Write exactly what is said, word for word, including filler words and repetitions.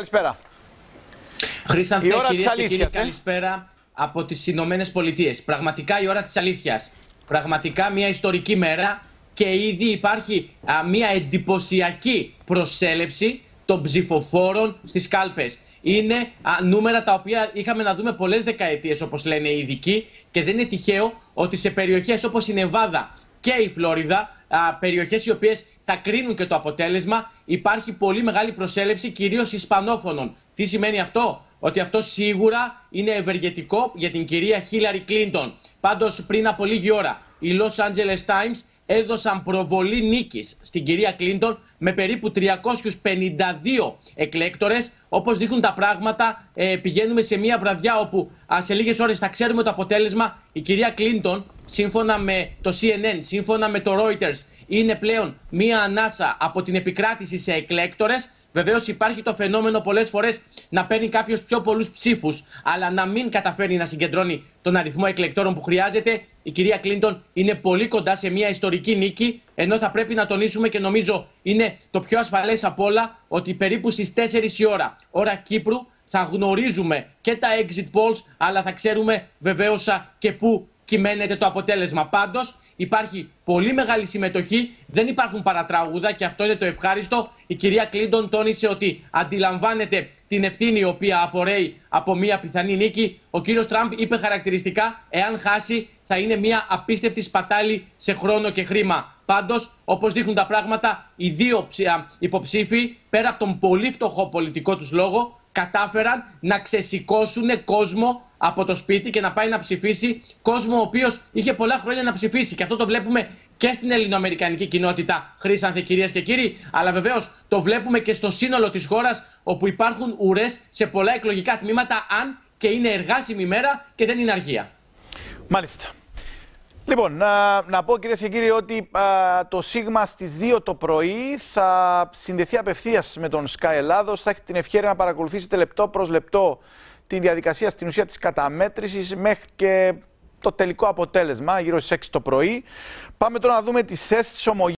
Καλησπέρα. Χρήσανθε, κυρίες και κύριοι, ε? καλησπέρα από τις Ηνωμένες Πολιτείες. Πραγματικά η ώρα της αλήθειας. Πραγματικά μια ιστορική μέρα και ήδη υπάρχει α, μια εντυπωσιακή προσέλευση των ψηφοφόρων στις κάλπες. Είναι α, νούμερα τα οποία είχαμε να δούμε πολλές δεκαετίες, όπως λένε οι ειδικοί, και δεν είναι τυχαίο ότι σε περιοχές όπως η Νεβάδα και η Φλόριδα, α, περιοχές οι οποίες θα κρίνουν και το αποτέλεσμα, υπάρχει πολύ μεγάλη προσέλευση κυρίως Ισπανόφωνων. Τι σημαίνει αυτό? Ότι αυτό σίγουρα είναι ευεργετικό για την κυρία Χίλαρη Κλίντον. Πάντως, πριν από λίγη ώρα, οι Los Angeles Times έδωσαν προβολή νίκης στην κυρία Κλίντον με περίπου τριακόσιους πενήντα δύο εκλέκτορες. Όπως δείχνουν τα πράγματα, ε, πηγαίνουμε σε μια βραδιά όπου α, σε λίγες ώρες θα ξέρουμε το αποτέλεσμα. Η κυρία Κλίντον, σύμφωνα με το σι εν εν, σύμφωνα με το Reuters, είναι πλέον μια ανάσα από την επικράτηση σε εκλέκτορες. Βεβαίως υπάρχει το φαινόμενο πολλές φορές να παίρνει κάποιος πιο πολλούς ψήφους, αλλά να μην καταφέρει να συγκεντρώνει τον αριθμό εκλεκτόρων που χρειάζεται. Η κυρία Κλίντον είναι πολύ κοντά σε μια ιστορική νίκη, ενώ θα πρέπει να τονίσουμε, και νομίζω είναι το πιο ασφαλές απ' όλα, ότι περίπου στις τέσσερις η ώρα, ώρα Κύπρου, θα γνωρίζουμε και τα exit polls, αλλά θα ξέρουμε βεβαίως και πού κυμαίνεται το αποτέλεσμα. Πάντως, υπάρχει πολύ μεγάλη συμμετοχή, δεν υπάρχουν παρατράγουδα και αυτό είναι το ευχάριστο. Η κυρία Κλίντον τόνισε ότι αντιλαμβάνεται την ευθύνη η οποία απορρέει από μια πιθανή νίκη. Ο κύριος Τραμπ είπε χαρακτηριστικά, εάν χάσει θα είναι μια απίστευτη σπατάλη σε χρόνο και χρήμα. Πάντως, όπως δείχνουν τα πράγματα, οι δύο υποψήφοι, πέρα από τον πολύ φτωχό πολιτικό τους λόγο, κατάφεραν να ξεσηκώσουν κόσμο από το σπίτι και να πάει να ψηφίσει, κόσμο ο οποίος είχε πολλά χρόνια να ψηφίσει. Και αυτό το βλέπουμε και στην ελληνοαμερικανική κοινότητα, Χρήσανθε, κυρίες και κύριοι, αλλά βεβαίως το βλέπουμε και στο σύνολο της χώρας, όπου υπάρχουν ουρές σε πολλά εκλογικά τμήματα, αν και είναι εργάσιμη μέρα και δεν είναι αργία. Μάλιστα. Λοιπόν, να, να πω, κυρίες και κύριοι, ότι α, το Σίγμα στις δύο το πρωί θα συνδεθεί απευθείας με τον Sky Ελλάδος. Θα έχετε την ευκαιρία να παρακολουθήσετε λεπτό προς λεπτό τη διαδικασία στην ουσία της καταμέτρησης μέχρι και το τελικό αποτέλεσμα γύρω στις έξι το πρωί. Πάμε τώρα να δούμε τις θέσεις της ομογένειας.